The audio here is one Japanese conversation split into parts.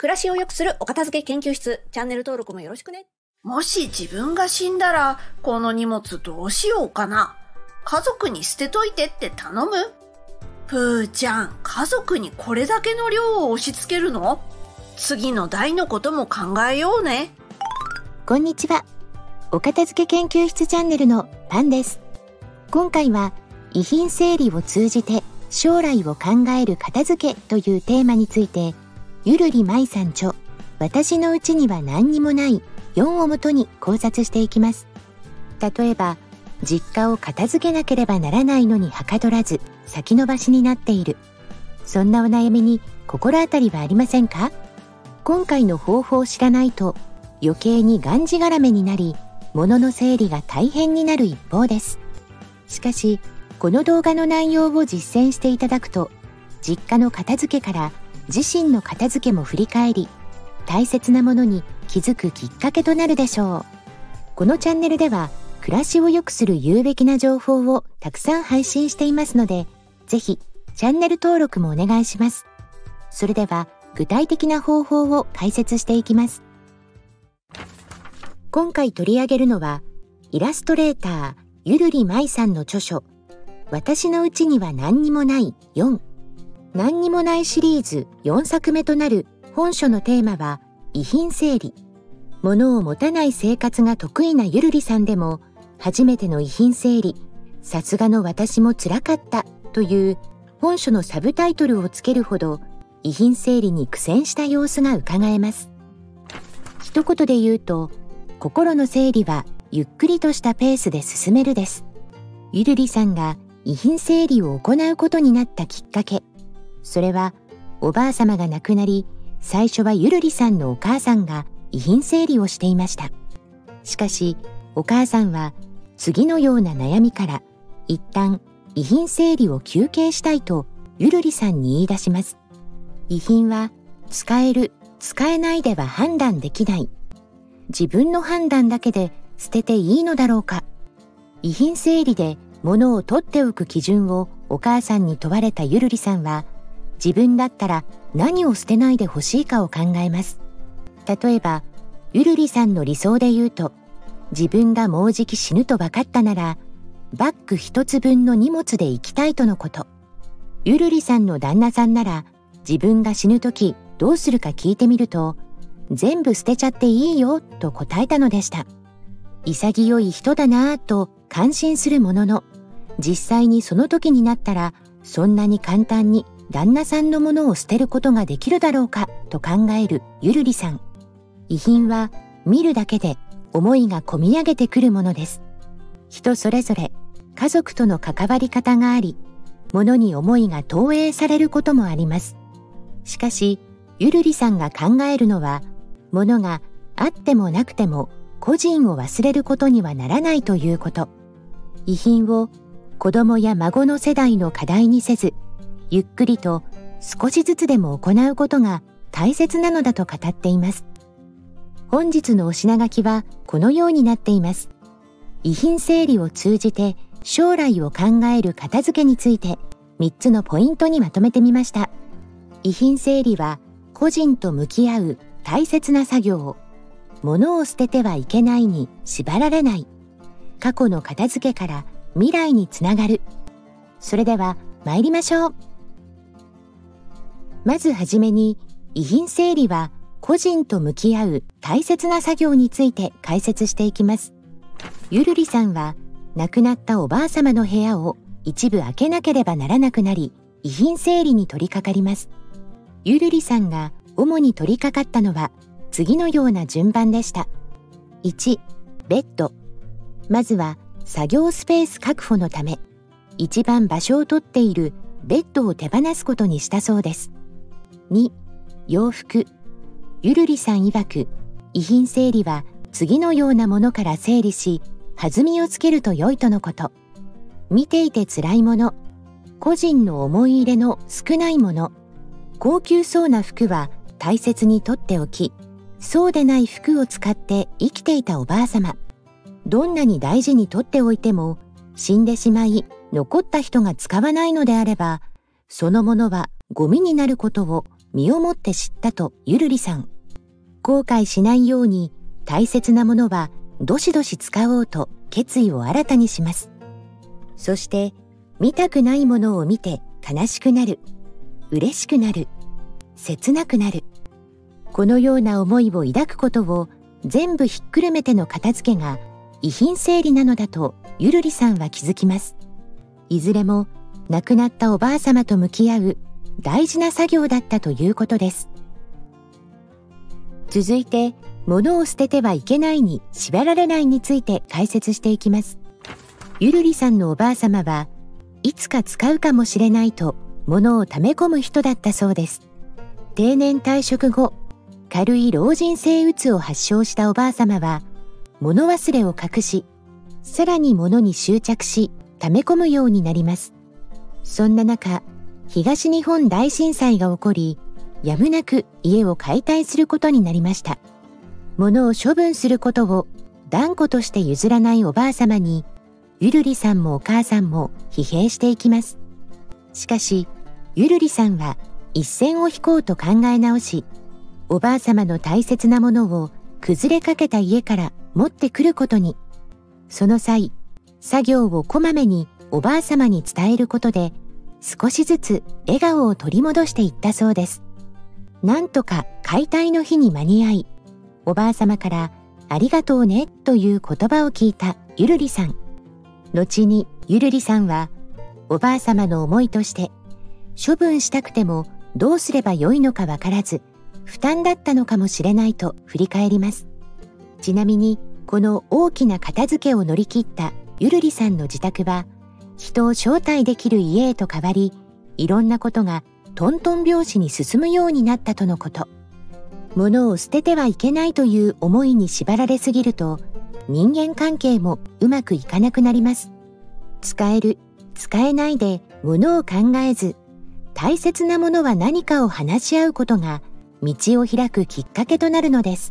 暮らしを良くするお片付け研究室、チャンネル登録もよろしくね。 もし自分が死んだら、この荷物どうしようかな。家族に捨てといてって頼む？プーちゃん、家族にこれだけの量を押し付けるの？次の代のことも考えようね。 こんにちは。お片付け研究室チャンネルのパンです。今回は遺品整理を通じて将来を考える片付けというテーマについて、ゆるりまいさん著、私のうちには何にもない4をもとに考察していきます。例えば、実家を片付けなければならないのにはかどらず先延ばしになっている。そんなお悩みに心当たりはありませんか？今回の方法を知らないと余計にがんじがらめになり、物の整理が大変になる一方です。しかし、この動画の内容を実践していただくと、実家の片付けから自身の片付けも振り返り、大切なものに気づくきっかけとなるでしょう。このチャンネルでは、暮らしを良くする有べきな情報をたくさん配信していますので、ぜひチャンネル登録もお願いします。それでは、具体的な方法を解説していきます。今回取り上げるのは、イラストレーター、ゆるりまいさんの著書、私のうちには何にもない4。何にもないシリーズ4作目となる本書のテーマは、遺品整理。物を持たない生活が得意なゆるりさんでも、初めての遺品整理、さすがの私も辛かったという本書のサブタイトルをつけるほど、遺品整理に苦戦した様子がうかがえます。一言で言うと、心の整理はゆっくりとしたペースで進めるです。ゆるりさんが遺品整理を行うことになったきっかけ、それはおばあさまが亡くなり、最初はゆるりさんのお母さんが遺品整理をしていました。しかし、お母さんは次のような悩みから一旦遺品整理を休憩したいとゆるりさんに言い出します。遺品は使える、使えないでは判断できない。自分の判断だけで捨てていいのだろうか。遺品整理で物を取っておく基準をお母さんに問われたゆるりさんは、自分だったら何を捨てないでほしいかを考えます。例えば、ゆるりさんの理想で言うと、自分がもうじき死ぬと分かったなら、バッグ一つ分の荷物で行きたいとのこと。ゆるりさんの旦那さんなら、自分が死ぬときどうするか聞いてみると、全部捨てちゃっていいよと答えたのでした。潔い人だなぁと感心するものの、実際にその時になったら、そんなに簡単に旦那さんのものを捨てることができるだろうかと考えるゆるりさん。遺品は見るだけで思いがこみ上げてくるものです。人それぞれ家族との関わり方があり、物に思いが投影されることもあります。しかし、ゆるりさんが考えるのは、物があってもなくても個人を忘れることにはならないということ。遺品を子供や孫の世代の課題にせず、ゆっくりと少しずつでも行うことが大切なのだと語っています。本日のお品書きはこのようになっています。遺品整理を通じて将来を考える片付けについて3つのポイントにまとめてみました。遺品整理は個人と向き合う大切な作業。物を捨ててはいけないに縛られない。過去の片付けから未来につながる。それでは参りましょう。まずはじめに、遺品整理は個人と向き合う大切な作業について解説していきます。ゆるりさんは亡くなったおばあさまの部屋を一部開けなければならなくなり、遺品整理に取り掛かります。ゆるりさんが主に取り掛かったのは次のような順番でした。1、ベッド。まずは作業スペース確保のため、一番場所を取っているベッドを手放すことにしたそうです。2、洋服。ゆるりさん曰く、遺品整理は次のようなものから整理し、弾みをつけると良いとのこと。見ていて辛いもの、個人の思い入れの少ないもの、高級そうな服は大切に取っておき、そうでない服を使って生きていたおばあさま。どんなに大事に取っておいても、死んでしまい残った人が使わないのであれば、そのものはゴミになることを身をもって知ったとゆるりさん。後悔しないように大切なものはどしどし使おうと決意を新たにします。そして見たくないものを見て悲しくなる、嬉しくなる、切なくなる。このような思いを抱くことを全部ひっくるめての片付けが遺品整理なのだとゆるりさんは気づきます。いずれも亡くなったおばあさまと向き合う大事な作業だったということです。続いて、物を捨ててはいけないに縛られないについて解説していきます。ゆるりさんのおばあさまはいつか使うかもしれないと物を溜め込む人だったそうです。定年退職後、軽い老人性うつを発症したおばあさまは物忘れを隠し、さらに物に執着し溜め込むようになります。そんな中、東日本大震災が起こり、やむなく家を解体することになりました。物を処分することを断固として譲らないおばあさまに、ゆるりさんもお母さんも疲弊していきます。しかし、ゆるりさんは一線を引こうと考え直し、おばあさまの大切なものを崩れかけた家から持ってくることに。その際、作業をこまめにおばあさまに伝えることで、少しずつ笑顔を取り戻していったそうです。なんとか解体の日に間に合い、おばあさまからありがとうねという言葉を聞いたゆるりさん。後にゆるりさんは、おばあさまの思いとして、処分したくてもどうすればよいのかわからず、負担だったのかもしれないと振り返ります。ちなみに、この大きな片付けを乗り切ったゆるりさんの自宅は、人を招待できる家へと変わり、いろんなことがトントン拍子に進むようになったとのこと。物を捨ててはいけないという思いに縛られすぎると、人間関係もうまくいかなくなります。使える、使えないで物を考えず、大切なものは何かを話し合うことが道を開くきっかけとなるのです。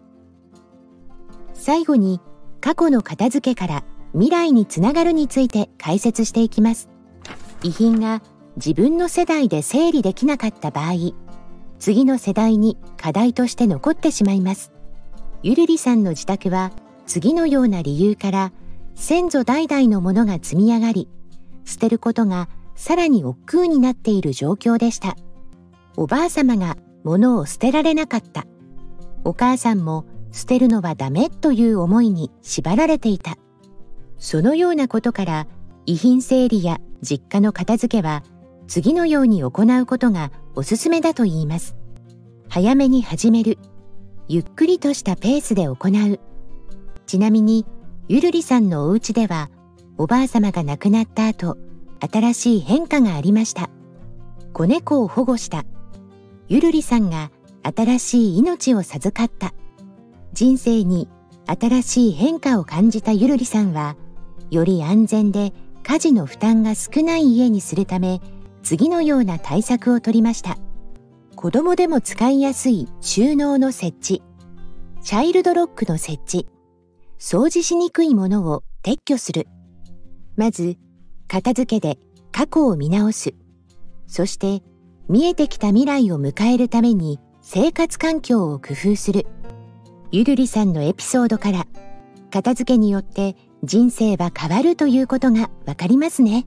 最後に、過去の片付けから未来につながるについて解説していきます。遺品が自分の世代で整理できなかった場合、次の世代に課題として残ってしまいます。ゆるりさんの自宅は次のような理由から先祖代々のものが積み上がり、捨てることがさらに億劫になっている状況でした。おばあさまが物を捨てられなかった。お母さんも捨てるのはダメという思いに縛られていた。そのようなことから遺品整理や実家の片付けは次のように行うことがおすすめだと言います。早めに始める。ゆっくりとしたペースで行う。ちなみにゆるりさんのお家ではおばあさまが亡くなった後、新しい変化がありました。子猫を保護した。ゆるりさんが新しい命を授かった。人生に新しい変化を感じたゆるりさんは、より安全で家事の負担が少ない家にするため、次のような対策を取りました。子供でも使いやすい収納の設置、チャイルドロックの設置、掃除しにくいものを撤去する。まず、片付けで過去を見直す。そして、見えてきた未来を迎えるために生活環境を工夫する。ゆるりさんのエピソードから、片付けによって人生は変わるということがわかりますね。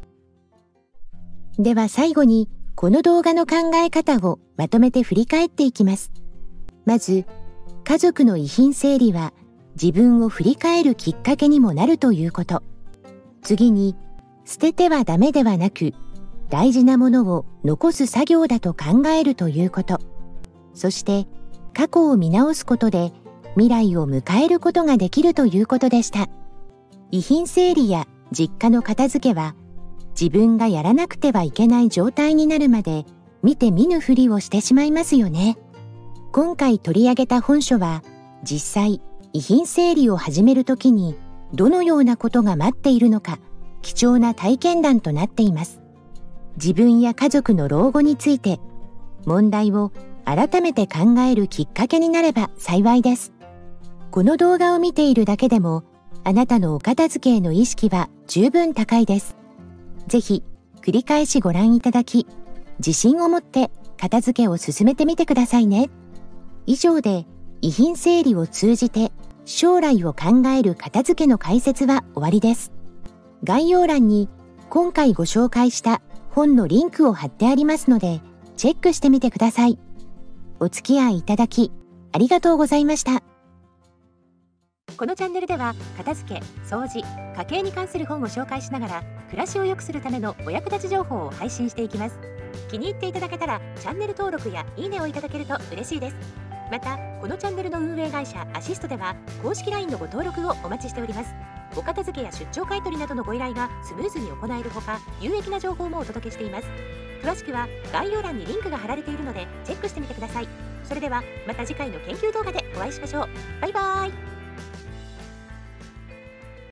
では最後に、この動画の考え方をまとめて振り返っていきます。まず、家族の遺品整理は自分を振り返るきっかけにもなるということ。次に、捨ててはダメではなく、大事なものを残す作業だと考えるということ。そして、過去を見直すことで未来を迎えることができるということでした。遺品整理や実家の片付けは、自分がやらなくてはいけない状態になるまで見て見ぬふりをしてしまいますよね。今回取り上げた本書は、実際遺品整理を始めるときにどのようなことが待っているのか、貴重な体験談となっています。自分や家族の老後について、問題を改めて考えるきっかけになれば幸いです。この動画を見ているだけでも、あなたのお片付けへの意識は十分高いです。ぜひ繰り返しご覧いただき、自信を持って片付けを進めてみてくださいね。以上で遺品整理を通じて将来を考える片付けの解説は終わりです。概要欄に今回ご紹介した本のリンクを貼ってありますのでチェックしてみてください。お付き合いいただきありがとうございました。このチャンネルでは片付け、掃除、家計に関する本を紹介しながら暮らしを良くするためのお役立ち情報を配信していきます。気に入っていただけたらチャンネル登録やいいねをいただけると嬉しいです。またこのチャンネルの運営会社アシストでは公式 LINE のご登録をお待ちしております。お片付けや出張買取などのご依頼がスムーズに行えるほか、有益な情報もお届けしています。詳しくは概要欄にリンクが貼られているのでチェックしてみてください。それではまた次回の研究動画でお会いしましょう。バイバーイ。